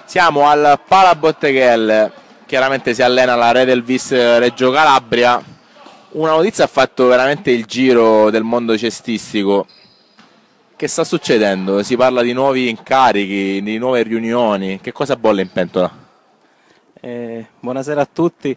Siamo al Pala Botteghelle, chiaramente si allena la Redelvis Reggio Calabria. Una notizia ha fatto veramente il giro del mondo cestistico. Che sta succedendo? Si parla di nuovi incarichi, di nuove riunioni. Che cosa bolle in pentola? Buonasera a tutti.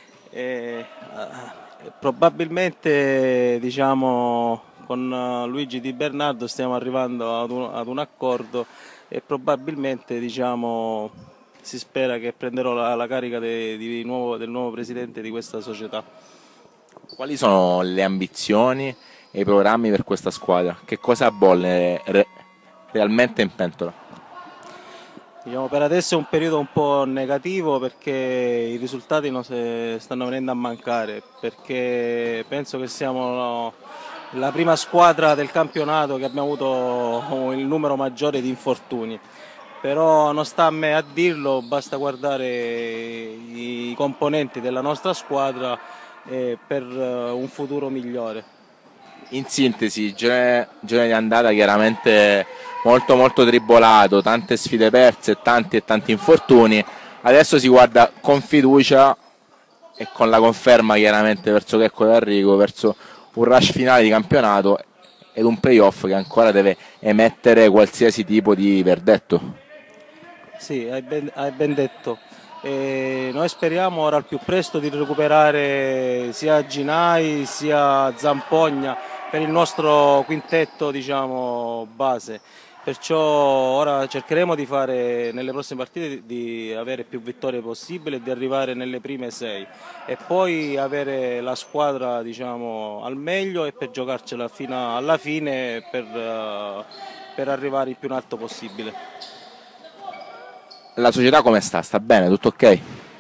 Probabilmente diciamo, con Luigi Di Bernardo stiamo arrivando ad un accordo e probabilmente diciamo, si spera che prenderò la carica del nuovo presidente di questa società. Quali sono le ambizioni e i programmi per questa squadra? Che cosa bolle realmente in pentola? Diciamo, per adesso è un periodo un po' negativo perché i risultati non stanno venendo a mancare, perché penso che siamo la prima squadra del campionato che abbiamo avuto il numero maggiore di infortuni. Però non sta a me a dirlo, basta guardare i componenti della nostra squadra per un futuro migliore. In sintesi, girone di andata chiaramente molto tribolato, tante sfide perse e tanti infortuni. Adesso si guarda con fiducia e con la conferma chiaramente verso Checco d'Arrigo, verso un rush finale di campionato ed un playoff che ancora deve emettere qualsiasi tipo di verdetto. Sì, hai ben detto. Noi speriamo ora al più presto di recuperare sia Ginai sia Zampogna per il nostro quintetto, diciamo, base. Perciò ora cercheremo di fare nelle prossime partite di avere più vittorie possibile e di arrivare nelle prime sei e poi avere la squadra, diciamo, al meglio e per giocarcela fino alla fine per arrivare il più in alto possibile. La società come sta? Sta bene? Tutto ok?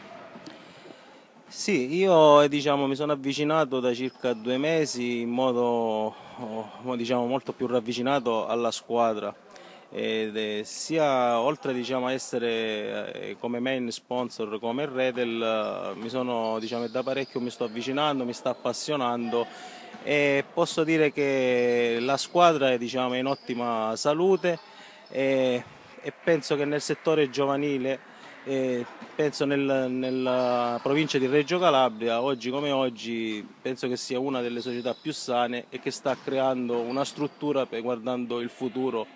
Sì, io diciamo, mi sono avvicinato da circa 2 mesi in modo diciamo, molto più ravvicinato alla squadra ed sia oltre diciamo, a essere come main sponsor come Redel mi sono diciamo, da parecchio mi sto avvicinando, mi sta appassionando e posso dire che la squadra è diciamo, in ottima salute e penso che nel settore giovanile penso nella provincia di Reggio Calabria, oggi come oggi, penso che sia una delle società più sane e che sta creando una struttura guardando il futuro.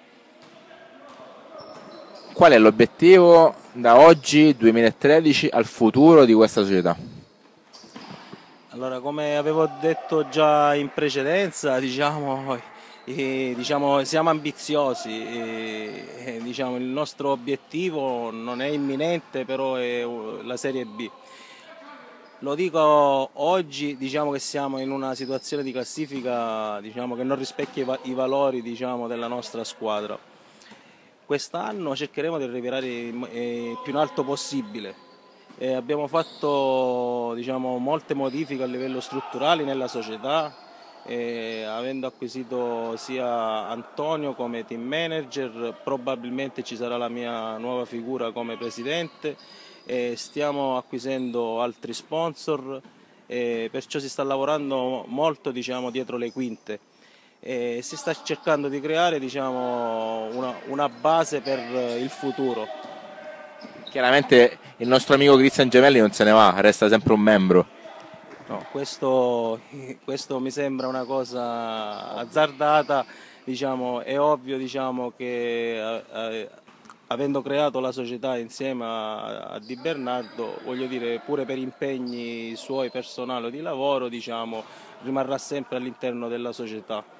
Qual è l'obiettivo da oggi, 2013, al futuro di questa società? Allora, come avevo detto già in precedenza, diciamo, siamo ambiziosi, diciamo, il nostro obiettivo non è imminente, però è la Serie B. Lo dico oggi, diciamo che siamo in una situazione di classifica diciamo, che non rispecchia i valori diciamo, della nostra squadra. Quest'anno cercheremo di arrivare più in alto possibile. Abbiamo fatto diciamo, molte modifiche a livello strutturale nella società, avendo acquisito sia Antonio come team manager, probabilmente ci sarà la mia nuova figura come presidente, stiamo acquisendo altri sponsor, perciò si sta lavorando molto diciamo, dietro le quinte. Si sta cercando di creare diciamo, una base per il futuro. Chiaramente il nostro amico Cristian Gemelli non se ne va, resta sempre un membro. No, questo mi sembra una cosa azzardata, diciamo, è ovvio diciamo, che avendo creato la società insieme a Di Bernardo, voglio dire, pure per impegni suoi personali o di lavoro, diciamo, rimarrà sempre all'interno della società.